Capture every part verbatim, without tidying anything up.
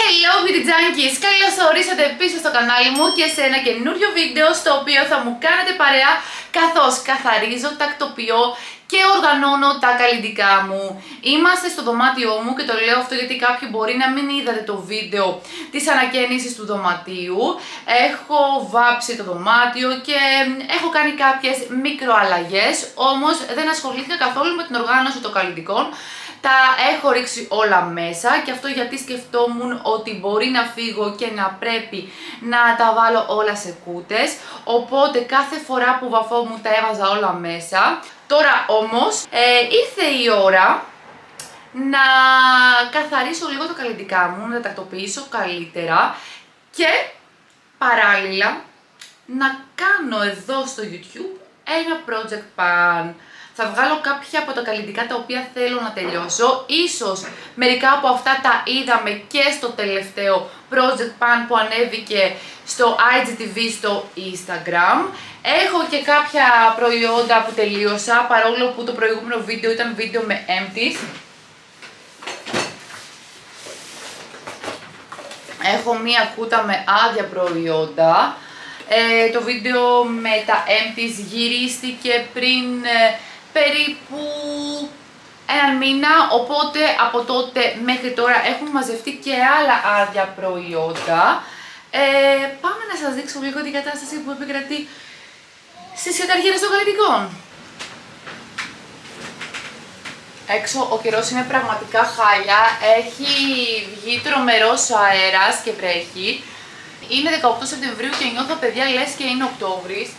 Hello Beauty Junkies! Καλώς ορίσατε πίσω στο κανάλι μου και σε ένα καινούριο βίντεο στο οποίο θα μου κάνετε παρέα καθώς καθαρίζω, τακτοποιώ και οργανώνω τα καλλυντικά μου. Είμαστε στο δωμάτιό μου και το λέω αυτό γιατί κάποιοι μπορεί να μην είδατε το βίντεο της ανακαίνησης του δωματίου. Έχω βάψει το δωμάτιο και έχω κάνει κάποιες μικροαλλαγές, όμως δεν ασχολήθηκα καθόλου με την οργάνωση των καλλυντικών. Τα έχω ρίξει όλα μέσα και αυτό γιατί σκεφτόμουν ότι μπορεί να φύγω και να πρέπει να τα βάλω όλα σε κούτες. Οπότε κάθε φορά που βαφόμουν τα έβαζα όλα μέσα. Τώρα όμως ε, ήρθε η ώρα να καθαρίσω λίγο τα καλλυντικά μου, να τα τακτοποιήσω καλύτερα και παράλληλα να κάνω εδώ στο YouTube ένα project pan. Θα βγάλω κάποια από τα καλλυντικά τα οποία θέλω να τελειώσω. Ίσως μερικά από αυτά τα είδαμε και στο τελευταίο project pan που ανέβηκε στο άι τζι τι βι στο Instagram. Έχω και κάποια προϊόντα που τελείωσα, παρόλο που το προηγούμενο βίντεο ήταν βίντεο με empties. Έχω μία κούτα με άδεια προϊόντα. Ε, το βίντεο με τα empties γυρίστηκε πριν ε, περίπου έναν μήνα, οπότε από τότε μέχρι τώρα έχουν μαζευτεί και άλλα άδεια προϊόντα. Ε, πάμε να σας δείξω λίγο την κατάσταση που επικρατεί στις σιρταριέρες των καλλυντικών. Έξω ο καιρός είναι πραγματικά χάλια, έχει βγει τρομερός αέρας και βρέχει. Είναι δεκαοκτώ Σεπτεμβρίου και νιώθω, παιδιά, λες και είναι Οκτώβρης.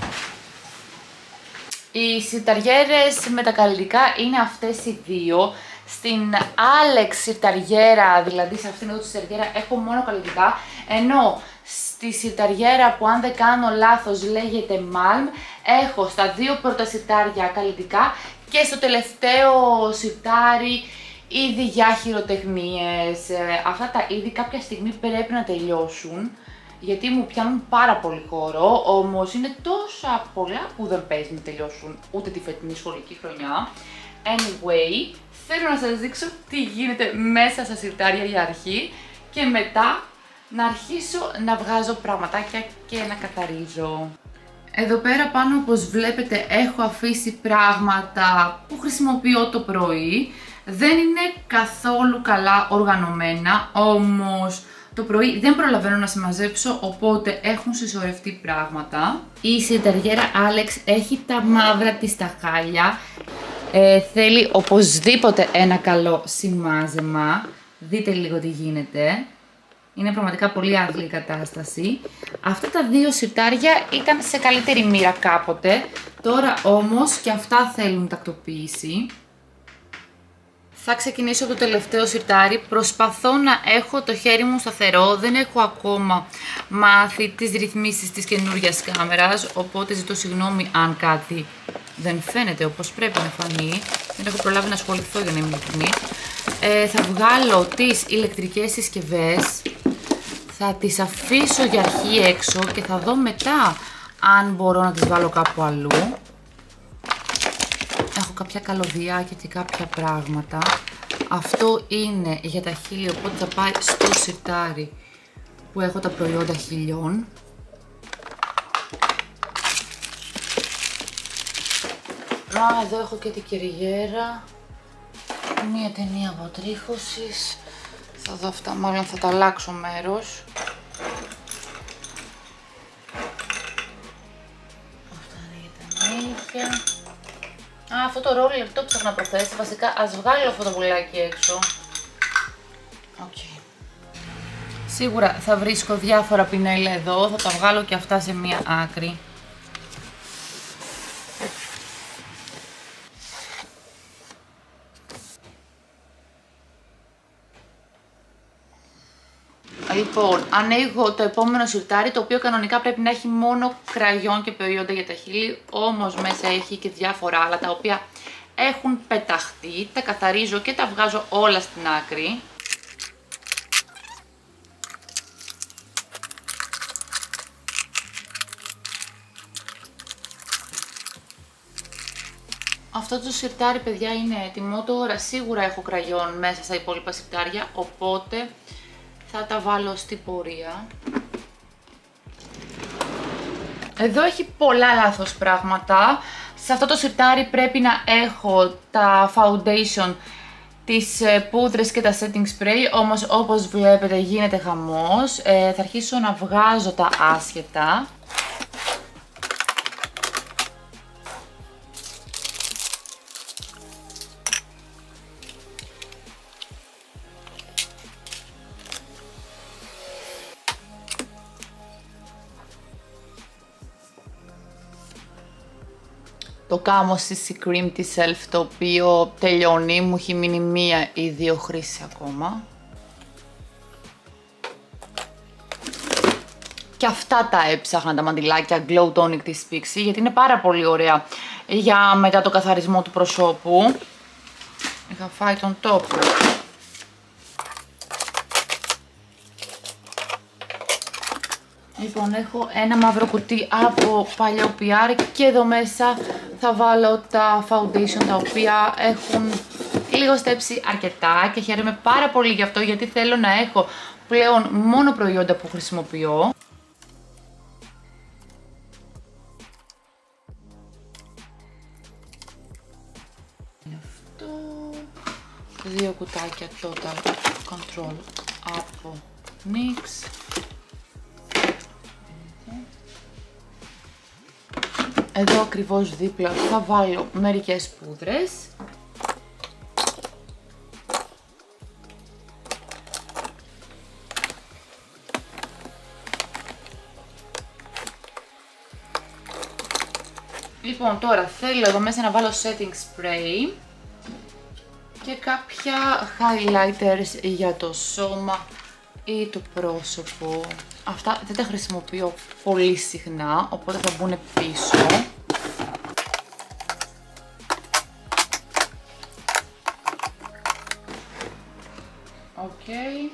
Οι σιρταριέρες με τα καλλυντικά είναι αυτές οι δύο. Στην Alex σιρταριέρα, δηλαδή σε αυτήν εδώ τη σιρταριέρα, έχω μόνο καλλυντικά. Ενώ στη σιρταριέρα που αν δεν κάνω λάθος λέγεται Malm, έχω στα δύο πρώτα σιρτάρια καλλυντικά και στο τελευταίο σιρτάρι είδη για χειροτεχνίες. Αυτά τα είδη κάποια στιγμή πρέπει να τελειώσουν, γιατί μου πιάνουν πάρα πολύ χώρο, όμως είναι τόσα πολλά που δεν παίζει να τελειώσουν ούτε τη φετινή σχολική χρονιά. Anyway, θέλω να σας δείξω τι γίνεται μέσα στα σιρτάρια για αρχή και μετά να αρχίσω να βγάζω πραγματάκια και να καθαρίζω. Εδώ πέρα πάνω, όπως βλέπετε, έχω αφήσει πράγματα που χρησιμοποιώ το πρωί. Δεν είναι καθόλου καλά οργανωμένα, όμως το πρωί δεν προλαβαίνω να συμμαζέψω, οπότε έχουν συσσωρευτεί πράγματα. Η σιρταριέρα Alex έχει τα μαύρα της τα χάλια. Ε, θέλει οπωσδήποτε ένα καλό σημάζεμα. Δείτε λίγο τι γίνεται. Είναι πραγματικά πολύ άθλια η κατάσταση. Αυτά τα δύο σιρτάρια ήταν σε καλύτερη μοίρα κάποτε. Τώρα όμως και αυτά θέλουν τακτοποίηση. Θα ξεκινήσω από το τελευταίο σιρτάρι. Προσπαθώ να έχω το χέρι μου σταθερό. Δεν έχω ακόμα μάθει τις ρυθμίσεις της καινούργιας κάμερας, οπότε ζητώ συγγνώμη αν κάτι δεν φαίνεται όπως πρέπει να φανεί. Δεν έχω προλάβει να ασχοληθώ, για να είμαι ειλικρινή. Ε, θα βγάλω τις ηλεκτρικές συσκευές. Θα τις αφήσω για αρχή έξω και θα δω μετά αν μπορώ να τις βάλω κάπου αλλού. Έχω κάποια καλωδιάκια και κάποια πράγματα. Αυτό είναι για τα χείλη, οπότε θα πάει στο σιρτάρι που έχω τα προϊόντα χιλιών. Α, εδώ έχω και την κυριέρα. Μία ταινία αποτρίχωσης. Θα δω αυτά, μάλλον θα τα αλλάξω μέρος. Αυτά είναι για τα νύχια. Α, αυτό το ρόλο το ψάχνα προχθές. Βασικά, ας βγάλω αυτό το πουλάκι έξω. Okay. Σίγουρα θα βρίσκω διάφορα πινέλα εδώ. Θα τα βγάλω και αυτά σε μία άκρη. Λοιπόν, ανοίγω το επόμενο σιρτάρι, το οποίο κανονικά πρέπει να έχει μόνο κραγιόν και προϊόντα για τα χείλη, όμως μέσα έχει και διάφορα άλλα τα οποία έχουν πεταχτεί. Τα καθαρίζω και τα βγάζω όλα στην άκρη. Αυτό το σιρτάρι, παιδιά, είναι έτοιμο. Τώρα σίγουρα έχω κραγιόν μέσα στα υπόλοιπα σιρτάρια, οπότε θα τα βάλω στην πορεία. Εδώ έχει πολλά λάθος πράγματα. Σε αυτό το σιρτάρι πρέπει να έχω τα foundation, τις πούδρες και τα setting spray, όμως όπως βλέπετε γίνεται χαμός. Ε, θα αρχίσω να βγάζω τα άσχετα. Το κάμω σι σι Cream της Elf, το οποίο τελειώνει, μου έχει μείνει μία ή δύο χρήσεις ακόμα. Και αυτά τα έψαχνα τα μαντιλάκια Glow Tonic της Pixi, γιατί είναι πάρα πολύ ωραία για μετά το καθαρισμό του προσώπου. Είχα φάει τον τόπο. Λοιπόν, έχω ένα μαύρο κουτί από παλιό πι αρ και εδώ μέσα θα βάλω τα foundation τα οποία έχουν λίγο στέψει αρκετά και χαίρομαι πάρα πολύ γι' αυτό, γιατί θέλω να έχω πλέον μόνο προϊόντα που χρησιμοποιώ. Είναι αυτό. Δύο κουτάκια Total Control από νιξ. Εδώ ακριβώς δίπλα θα βάλω μερικές πούδρες. Λοιπόν, τώρα θέλω εδώ μέσα να βάλω setting spray και κάποια highlighters για το σώμα ή το πρόσωπο. Αυτά δεν τα χρησιμοποιώ πολύ συχνά, οπότε θα μπουν πίσω. Οκ. Okay.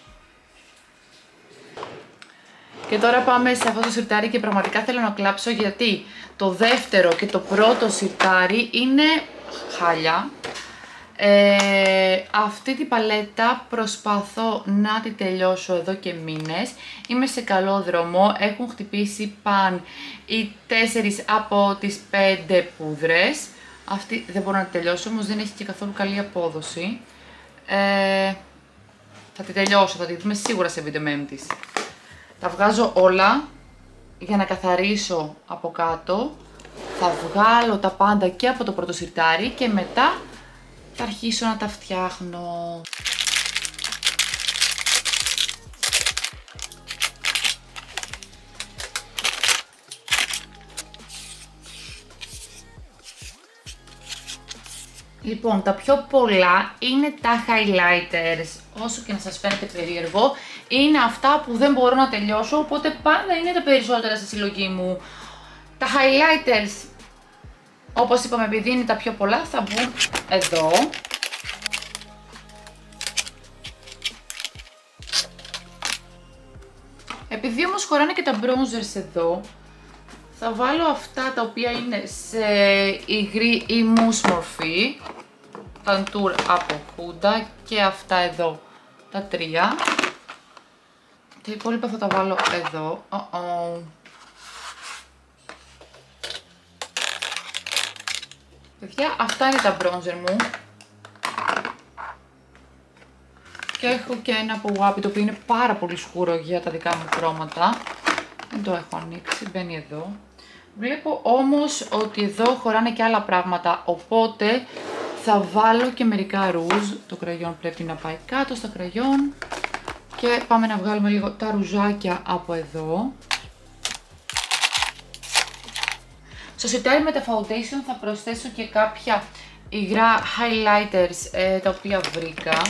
Και τώρα πάμε σε αυτό το σιρτάρι και πραγματικά θέλω να κλάψω, γιατί το δεύτερο και το πρώτο σιρτάρι είναι χάλια. Ε, αυτή την παλέτα προσπαθώ να τη τελειώσω εδώ και μήνες. Είμαι σε καλό δρόμο, έχουν χτυπήσει παν οι τέσσερις από τις πέντε πούδρες. Αυτή δεν μπορώ να τη τελειώσω, όμως δεν έχει και καθόλου καλή απόδοση. ε, Θα τη τελειώσω, θα τη δούμε σίγουρα σε βίντεο μέμτης. Τα βγάζω όλα για να καθαρίσω από κάτω. Θα βγάλω τα πάντα και από το πρώτο σιρτάρι και μετά θα αρχίσω να τα φτιάχνω. Λοιπόν, τα πιο πολλά είναι τα highlighters. Όσο και να σας φαίνεται περίεργο, είναι αυτά που δεν μπορώ να τελειώσω, οπότε πάντα είναι τα περισσότερα στη συλλογή μου. Τα highlighters, όπως είπαμε, επειδή είναι τα πιο πολλά, θα μπουν εδώ. Επειδή όμως χωράνε και τα bronzers εδώ, θα βάλω αυτά τα οποία είναι σε υγρή ή μους μορφή. Τα Tour από Huda και αυτά εδώ τα τρία. Τα υπόλοιπα θα τα βάλω εδώ. Oh -oh. Παιδιά, αυτά είναι τα bronzer μου. Και έχω και ένα από Wabi, το οποίο είναι πάρα πολύ σκούρο για τα δικά μου χρώματα. Δεν το έχω ανοίξει, μπαίνει εδώ. Βλέπω όμως ότι εδώ χωράνε και άλλα πράγματα, οπότε θα βάλω και μερικά ρούζ. Το κραγιόν πρέπει να πάει κάτω στα κραγιόν. Και πάμε να βγάλουμε λίγο τα ρουζάκια από εδώ. Στο σιρτάρι με τα foundation θα προσθέσω και κάποια υγρά highlighters ε, τα οποία βρήκα.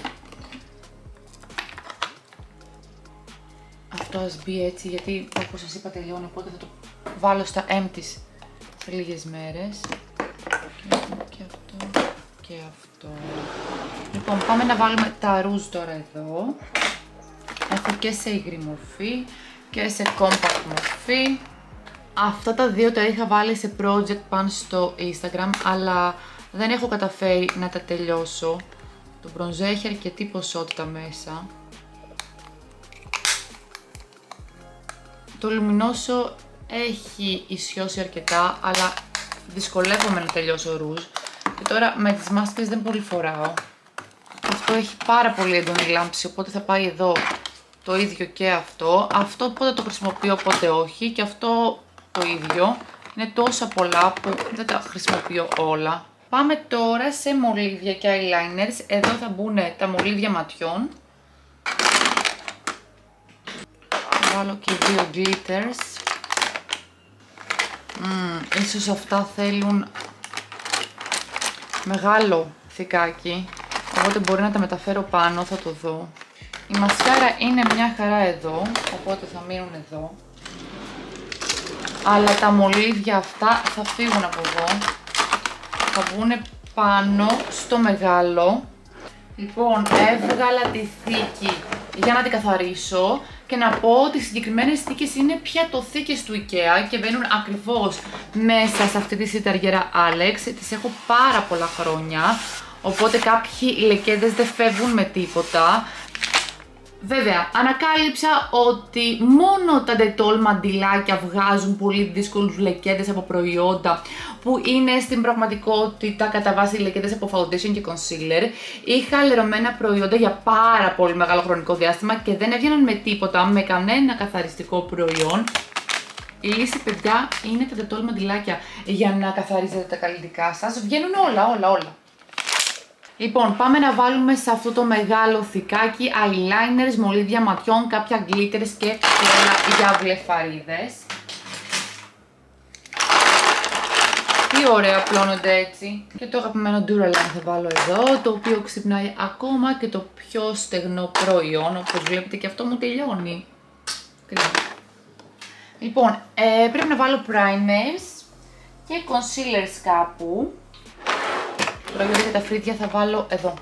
Αυτό ας μπει έτσι, γιατί όπως σας είπα τελειώνει, οπότε θα το βάλω στα empties σε λίγες μέρες. Και, και αυτό και αυτό. Λοιπόν, πάμε να βάλουμε τα ρούζ τώρα εδώ. Έχω και σε υγρή μορφή και σε compact μορφή. Αυτά τα δύο τα είχα βάλει σε project πάνω στο Instagram, αλλά δεν έχω καταφέρει να τα τελειώσω. Το μπρονζέ έχει αρκετή ποσότητα μέσα. Το λουμινόσο έχει ισιώσει αρκετά, αλλά δυσκολεύομαι να τελειώσω ρούζ. Και τώρα με τις μάσκες δεν πολύ φοράω. Αυτό έχει πάρα πολύ έντονη λάμψη, οπότε θα πάει εδώ το ίδιο και αυτό. Αυτό πότε το χρησιμοποιώ, πότε όχι. Και αυτό το ίδιο. Είναι τόσα πολλά που δεν τα χρησιμοποιώ όλα. Πάμε τώρα σε μολύβια και eyeliners. Εδώ θα μπουν τα μολύβια ματιών. Θα βάλω και δύο glitters. Mm, ίσως αυτά θέλουν μεγάλο θικάκι, οπότε μπορεί να τα μεταφέρω πάνω, θα το δω. Η μασκάρα είναι μια χαρά εδώ, οπότε θα μείνουν εδώ. Αλλά τα μολύβια αυτά θα φύγουν από εδώ. Θα βγουν πάνω στο μεγάλο. Λοιπόν, έβγαλα τη θήκη για να την καθαρίσω και να πω ότι οι συγκεκριμένες θήκες είναι πιατοθήκες του IKEA και μπαίνουν ακριβώς μέσα σε αυτή τη σιταριέρα Alex. Τις έχω πάρα πολλά χρόνια, οπότε κάποιοι λεκέδες δεν φεύγουν με τίποτα. Βέβαια, ανακάλυψα ότι μόνο τα Dettol μαντιλάκια βγάζουν πολύ δύσκολους λεκέδες από προϊόντα που είναι στην πραγματικότητα κατά βάση λεκέδες από foundation και concealer. Είχα λερωμένα προϊόντα για πάρα πολύ μεγάλο χρονικό διάστημα και δεν έβγαιναν με τίποτα, με κανένα καθαριστικό προϊόν. Η λύση, παιδιά, είναι τα Dettol μαντιλάκια για να καθαρίζετε τα καλλιτικά σας. Βγαίνουν όλα, όλα, όλα. Λοιπόν, πάμε να βάλουμε σε αυτό το μεγάλο θικάκι eyeliners, μολύβια ματιών, κάποια glitters και όλα για βλεφαρίδες. Τι ωραία πλώνονται έτσι. Και το αγαπημένο Duraline θα βάλω εδώ, το οποίο ξυπνάει ακόμα και το πιο στεγνό προϊόν, όπως βλέπετε και αυτό μου τελειώνει. Κρίμα. Λοιπόν, ε, πρέπει να βάλω primers και concealers κάπου. Προϊόντα για τα φρύδια θα βάλω εδώ.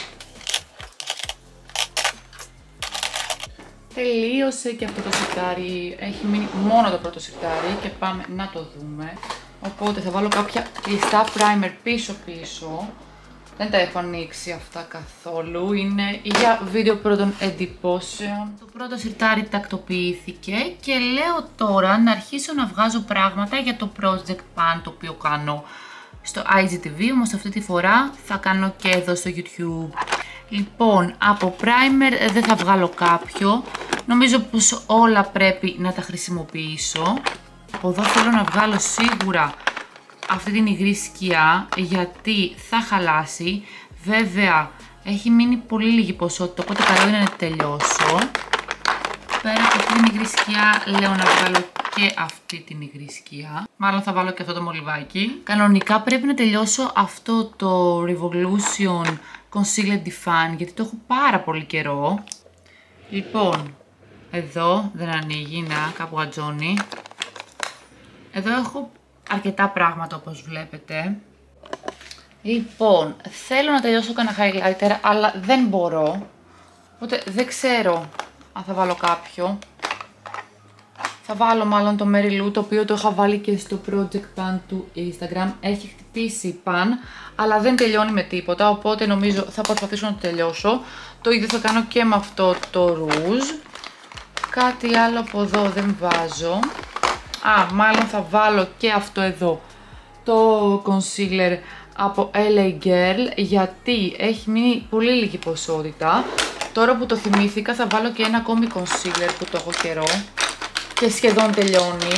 Τελείωσε και αυτό το σιρτάρι. Έχει μείνει μόνο το πρώτο σιρτάρι και πάμε να το δούμε. Οπότε θα βάλω κάποια κλειστά primer πίσω πίσω. Δεν τα έχω ανοίξει αυτά καθόλου. Είναι για βίντεο πρώτων εντυπώσεων. Το πρώτο σιρτάρι τακτοποιήθηκε και λέω τώρα να αρχίσω να βγάζω πράγματα για το project pan το οποίο κάνω στο άι τζι τι βι, όμως αυτή τη φορά θα κάνω και εδώ στο YouTube. Λοιπόν, από primer δεν θα βγάλω κάποιο. Νομίζω πως όλα πρέπει να τα χρησιμοποιήσω. Από εδώ θέλω να βγάλω σίγουρα αυτή την υγρή σκιά, γιατί θα χαλάσει. Βέβαια, έχει μείνει πολύ λίγη ποσότητα, οπότε καλό είναι να τελειώσω. Πέρα από αυτή την υγρή σκιά, λέω να βγάλω και αυτή την υγρή σκιά. Μάλλον θα βάλω και αυτό το μολυβάκι. Κανονικά πρέπει να τελειώσω αυτό το Revolution Concealer Define, γιατί το έχω πάρα πολύ καιρό. Λοιπόν, εδώ δεν ανοίγει, να, κάπου ατζώνει. Εδώ έχω αρκετά πράγματα όπως βλέπετε. Λοιπόν, θέλω να τελειώσω κανένα highlighter, αλλά δεν μπορώ. Οπότε δεν ξέρω αν θα βάλω κάποιο. Θα βάλω μάλλον το Mary Lou, το οποίο το είχα βάλει και στο project pan του Instagram. Έχει χτυπήσει pan, αλλά δεν τελειώνει με τίποτα, οπότε νομίζω θα προσπαθήσω να το τελειώσω. Το ίδιο θα κάνω και με αυτό το rouge. Κάτι άλλο από εδώ δεν βάζω. Α, μάλλον θα βάλω και αυτό εδώ, το concealer από ελ έι Girl, γιατί έχει μείνει πολύ λίγη ποσότητα. Τώρα που το θυμήθηκα θα βάλω και ένα ακόμη concealer που το έχω καιρό και σχεδόν τελειώνει.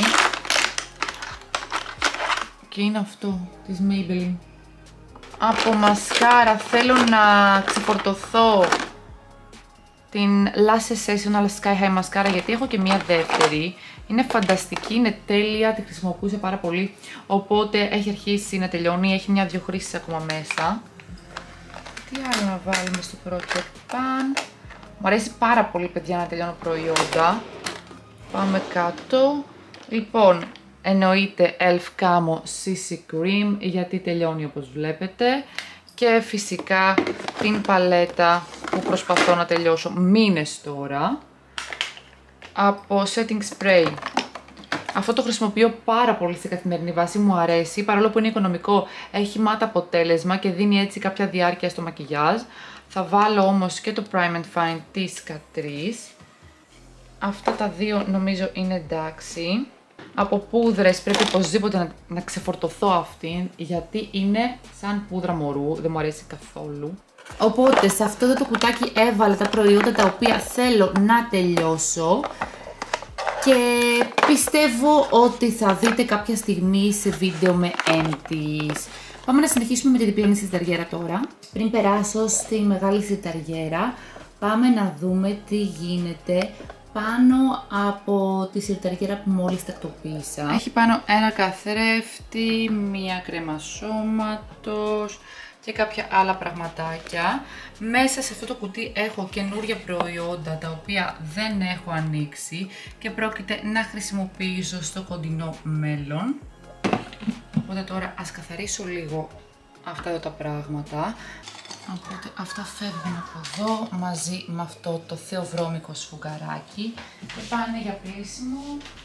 Και είναι αυτό, της Maybelline. Από μασκάρα θέλω να ξεφορτωθώ την Lash Sensational Sky High μασκάρα, γιατί έχω και μια δεύτερη. Είναι φανταστική, είναι τέλεια, τη χρησιμοποιούσα πάρα πολύ, οπότε έχει αρχίσει να τελειώνει, έχει μια-δυο χρήσεις ακόμα μέσα. Τι άλλο να βάλουμε στο project pan. Μου αρέσει πάρα πολύ, παιδιά, να τελειώνω προϊόντα. Πάμε κάτω. Λοιπόν, εννοείται Elf Camo σι σι Cream, γιατί τελειώνει όπως βλέπετε. Και φυσικά την παλέτα που προσπαθώ να τελειώσω μήνες τώρα, από Setting Spray. Αυτό το χρησιμοποιώ πάρα πολύ σε καθημερινή βάση, μου αρέσει, παρόλο που είναι οικονομικό, έχει μάτα αποτέλεσμα και δίνει έτσι κάποια διάρκεια στο μακιγιάζ. Θα βάλω όμως και το Prime and Fine της Catrice. αυτά τα δύο νομίζω είναι εντάξει. Από πούδρες πρέπει οπωσδήποτε να, να ξεφορτωθώ αυτή, γιατί είναι σαν πούδρα μωρού, δεν μου αρέσει καθόλου. Οπότε σε αυτό εδώ το κουτάκι έβαλα τα προϊόντα τα οποία θέλω να τελειώσω και πιστεύω ότι θα δείτε κάποια στιγμή σε βίντεο με empties. Πάμε να συνεχίσουμε με τη διπλανή σιρταριέρα τώρα. Πριν περάσω στη μεγάλη σιρταριέρα, πάμε να δούμε τι γίνεται πάνω από τη σιρταριέρα που μόλις τακτοποίησα. Έχει πάνω ένα καθρέφτη, μία κρέμα σώματος και κάποια άλλα πραγματάκια. Μέσα σε αυτό το κουτί έχω καινούρια προϊόντα τα οποία δεν έχω ανοίξει και πρόκειται να χρησιμοποιήσω στο κοντινό μέλλον. Οπότε τώρα ας καθαρίσω λίγο αυτά εδώ τα πράγματα. Οπότε αυτά φεύγουν από εδώ μαζί με αυτό το θεοβρώμικο σφουγγαράκι και πάνε για πλύσιμο.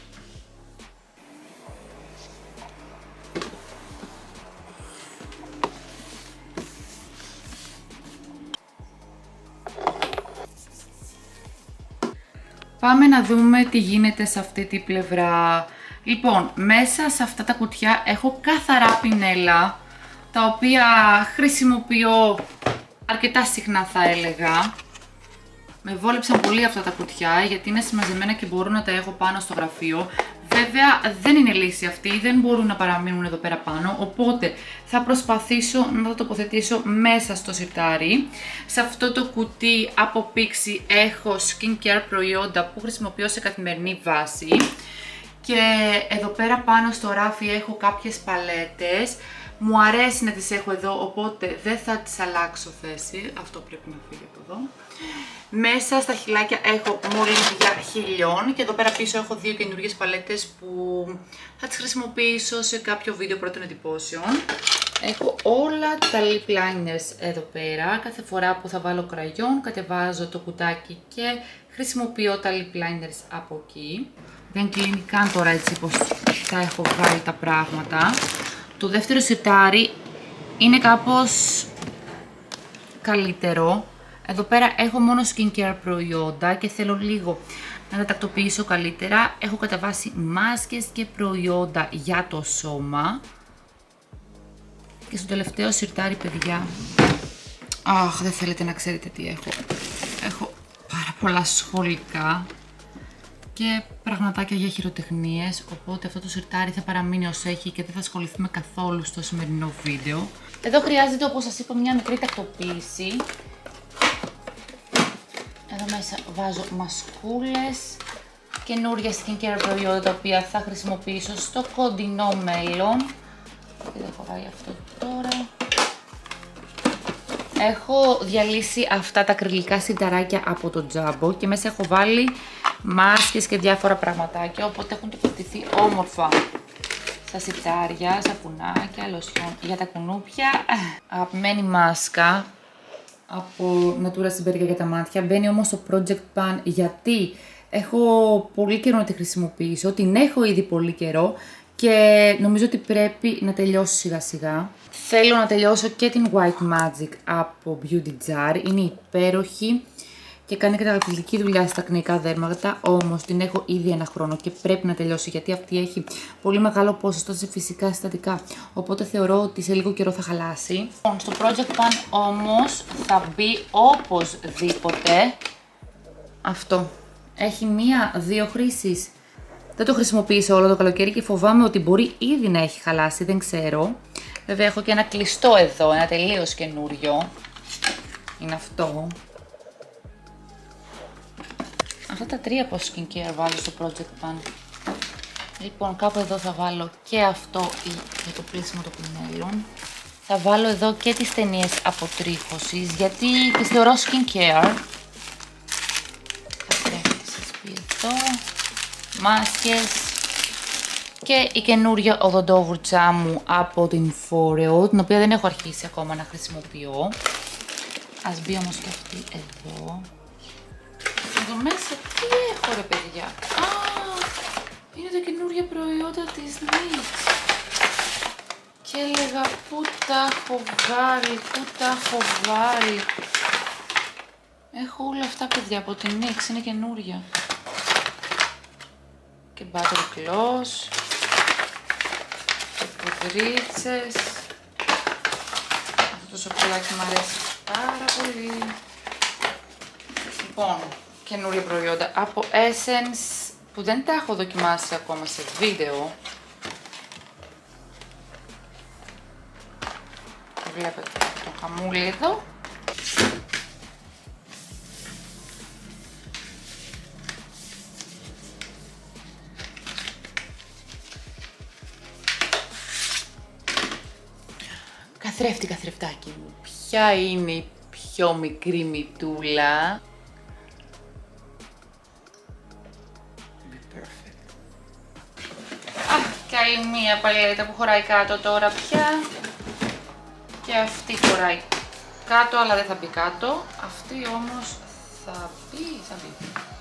Πάμε να δούμε τι γίνεται σε αυτή την πλευρά. Λοιπόν, μέσα σε αυτά τα κουτιά έχω καθαρά πινέλα, τα οποία χρησιμοποιώ αρκετά συχνά θα έλεγα. Με βόλεψαν πολύ αυτά τα κουτιά γιατί είναι συμμαζεμένα και μπορώ να τα έχω πάνω στο γραφείο. Βέβαια δεν είναι λύση αυτή, δεν μπορούν να παραμείνουν εδώ πέρα πάνω, οπότε θα προσπαθήσω να τα τοποθετήσω μέσα στο σιρτάρι. Σε αυτό το κουτί από Pixi έχω skincare προϊόντα που χρησιμοποιώ σε καθημερινή βάση. Και εδώ πέρα πάνω στο ράφι έχω κάποιες παλέτες. Μου αρέσει να τις έχω εδώ, οπότε δεν θα τις αλλάξω θέση. Αυτό πρέπει να φύγει από εδώ. Μέσα στα χυλάκια έχω μολύβια χιλιών και εδώ πέρα πίσω έχω δύο καινούργιες παλέτες που θα τις χρησιμοποιήσω σε κάποιο βίντεο πρώτων εντυπώσεων. Έχω όλα τα lip liners εδώ πέρα. Κάθε φορά που θα βάλω κραγιόν κατεβάζω το κουτάκι και χρησιμοποιώ τα lip liners από εκεί. Δεν κλείνει καν τώρα έτσι πως θα έχω βγάλει τα πράγματα. Το δεύτερο σιρτάρι είναι κάπως καλύτερο. Εδώ πέρα έχω μόνο skincare προϊόντα και θέλω λίγο να τα τακτοποιήσω καλύτερα. Έχω καταβάσει μάσκες και προϊόντα για το σώμα. Και στο τελευταίο σιρτάρι, παιδιά, αχ, δεν θέλετε να ξέρετε τι έχω. Έχω πάρα πολλά σχολικά και πραγματάκια για χειροτεχνίες, οπότε αυτό το σιρτάρι θα παραμείνει ως έχει και δεν θα ασχοληθούμε καθόλου στο σημερινό βίντεο. Εδώ χρειάζεται, όπως σας είπα, μια μικρή τακτοποίηση. Εδώ μέσα βάζω μασκούλες, καινούργια skincare προϊόντα τα οποία θα χρησιμοποιήσω στο κοντινό μέλλον. Και δεν χωράει αυτό τώρα. Έχω διαλύσει αυτά τα ακριλικά σιρταράκια από το Jumbo και μέσα έχω βάλει μάσκες και διάφορα πραγματάκια, οπότε έχουν τοποθετηθεί όμορφα στα σιρτάρια, σαπουνάκια, λοσιόν για τα κουνούπια. Αγαπημένη μάσκα από Natura Siberica για τα μάτια, μπαίνει όμως στο Project Pan γιατί έχω πολύ καιρό να τη χρησιμοποιήσω, την έχω ήδη πολύ καιρό και νομίζω ότι πρέπει να τελειώσω σιγά σιγά. Θέλω να τελειώσω και την White Magic από Beauty Jar, είναι υπέροχη και κάνει καταπληκτική δουλειά στα ακνεϊκά δέρματα, όμως την έχω ήδη ένα χρόνο και πρέπει να τελειώσει γιατί αυτή έχει πολύ μεγάλο ποσοστό σε φυσικά συστατικά, οπότε θεωρώ ότι σε λίγο καιρό θα χαλάσει. Στο Project Pan όμως θα μπει οπωσδήποτε αυτό. Έχει μία-δύο χρήσεις. Δεν το χρησιμοποίησα όλο το καλοκαίρι και φοβάμαι ότι μπορεί ήδη να έχει χαλάσει, δεν ξέρω. Βέβαια έχω και ένα κλειστό εδώ, ένα τελείως καινούριο. Είναι αυτό. Αυτά τα τρία από skincare βάλω στο Project Pan. Λοιπόν, κάπου εδώ θα βάλω και αυτό για το πλύσιμο των πινέλων. Θα βάλω εδώ και τις ταινίες αποτρίχωσης, γιατί τις θεωρώ skincare. Θα πρέπει να σας πει εδώ. Μάσκες. Και η καινούρια οδοντόβουρτσά μου από την Foreo, την οποία δεν έχω αρχίσει ακόμα να χρησιμοποιώ. Ας μπει όμως και αυτή εδώ. Εδώ μέσα τι έχω ρε παιδιά. Α, είναι τα καινούρια προϊόντα της νιτς. Και έλεγα πού τα έχω βγάλει, πού τα έχω βάλει. Έχω όλα αυτά παιδιά από την νιτς, είναι καινούρια. και butter gloss και πουδρίτσες. Αυτό το σοκολάκι μου αρέσει πάρα πολύ. Λοιπόν, καινούργια προϊόντα από Essence που δεν τα έχω δοκιμάσει ακόμα σε βίντεο. Βλέπετε το χαμούλι εδώ. Καθρέφτη, καθρεφτάκι μου. Ποια είναι η πιο μικρή μυτούλα? Α, και άλλη μία παλέτα που χωράει κάτω τώρα πια. Και αυτή χωράει κάτω, αλλά δεν θα μπει κάτω. Αυτή όμως θα μπει, θα μπει.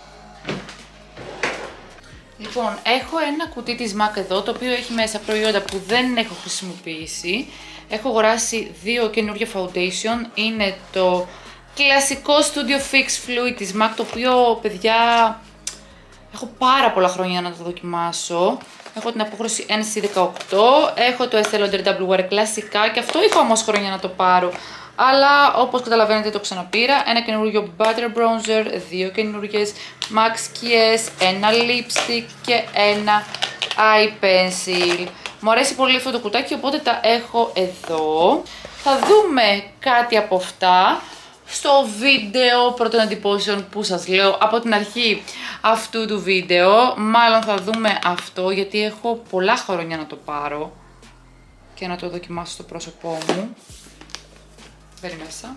Λοιπόν, έχω ένα κουτί της μακ εδώ, το οποίο έχει μέσα προϊόντα που δεν έχω χρησιμοποιήσει. Έχω αγοράσει δύο καινούργια foundation. Είναι το κλασικό Studio Fix Fluid της μακ, το οποίο, παιδιά, έχω πάρα πολλά χρόνια να το δοκιμάσω. Έχω την απόχρωση εν σι δεκαοκτώ, έχω το Estée Lauder Double Wear κλασικά και αυτό είχα όμως χρόνια να το πάρω. Αλλά όπως καταλαβαίνετε το ξαναπήρα. Ένα καινούργιο Butter Bronzer, δύο καινούργιες MAC σκιές, ένα lipstick και ένα eye pencil. Μου αρέσει πολύ αυτό το κουτάκι, οπότε τα έχω εδώ. Θα δούμε κάτι από αυτά στο βίντεο πρώτων εντυπώσεων που σας λέω από την αρχή αυτού του βίντεο. Μάλλον θα δούμε αυτό, γιατί έχω πολλά χρόνια να το πάρω και να το δοκιμάσω στο πρόσωπό μου. Μπαίνει μέσα.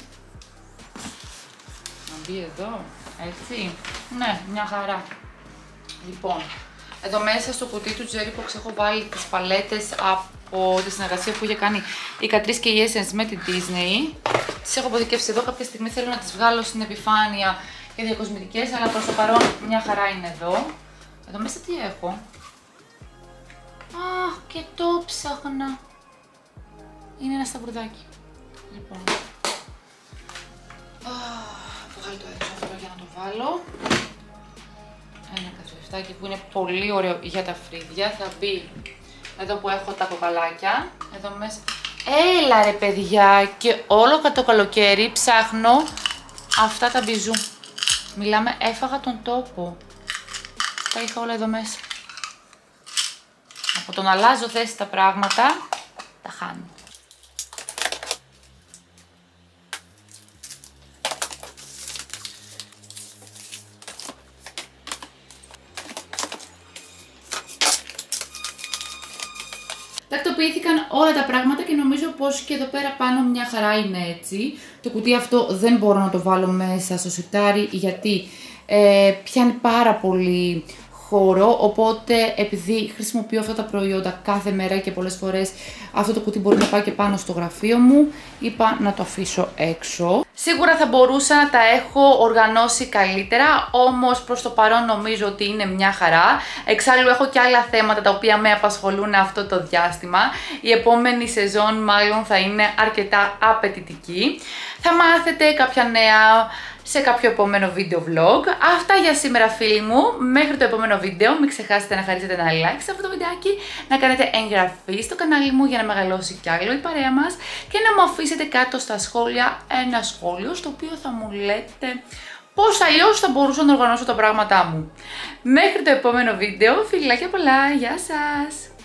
Να μπει εδώ, έτσι. Ναι, μια χαρά. Λοιπόν, εδώ μέσα στο κουτί του Jerry Box έχω βάλει τις παλέτες από τη συνεργασία που είχε κάνει η Catrice και η Essence με την Disney. Τις έχω αποθηκεύσει εδώ, κάποια στιγμή θέλω να τις βγάλω στην επιφάνεια για διακοσμητικές, αλλά προς το παρόν μια χαρά είναι εδώ. Εδώ μέσα τι έχω? Αχ, και το ψάχνα. Είναι ένα σταυρουδάκι. Λοιπόν, βγάλω το έξω αυτό για να το βάλω. Ένα καθρεφτάκι που είναι πολύ ωραίο για τα φρύδια. Θα μπει εδώ που έχω τα κοκαλάκια. Εδώ μέσα. Έλα ρε παιδιά, και όλο το καλοκαίρι ψάχνω αυτά τα μπιζού. Μιλάμε, έφαγα τον τόπο. Τα είχα όλα εδώ μέσα. Από τον αλλάζω θέση τα πράγματα, τα χάνω. Τακτοποιήθηκαν όλα τα πράγματα και νομίζω πως και εδώ πέρα πάνω μια χαρά είναι έτσι. Το κουτί αυτό δεν μπορώ να το βάλω μέσα στο σιρτάρι γιατί ε, πιάνει πάρα πολύ χώρο, οπότε επειδή χρησιμοποιώ αυτά τα προϊόντα κάθε μέρα και πολλές φορές αυτό το κουτί μπορεί να πάει και πάνω στο γραφείο μου, είπα να το αφήσω έξω. Σίγουρα θα μπορούσα να τα έχω οργανώσει καλύτερα, όμως προς το παρόν νομίζω ότι είναι μια χαρά. Εξάλλου έχω και άλλα θέματα τα οποία με απασχολούν αυτό το διάστημα. Η επόμενη σεζόν μάλλον θα είναι αρκετά απαιτητική. Θα μάθετε κάποια νέα σε κάποιο επόμενο βίντεο vlog. Αυτά για σήμερα φίλοι μου. Μέχρι το επόμενο βίντεο μην ξεχάσετε να χαρίσετε ένα like σε αυτό το βιντεάκι, να κάνετε εγγραφή στο κανάλι μου για να μεγαλώσει κι άλλο η παρέα μας και να μου αφήσετε κάτω στα σχόλια ένα σχόλιο στο οποίο θα μου λέτε πώς αλλιώς θα μπορούσα να οργανώσω τα πράγματά μου. Μέχρι το επόμενο βίντεο, φιλάκια πολλά, γεια σας!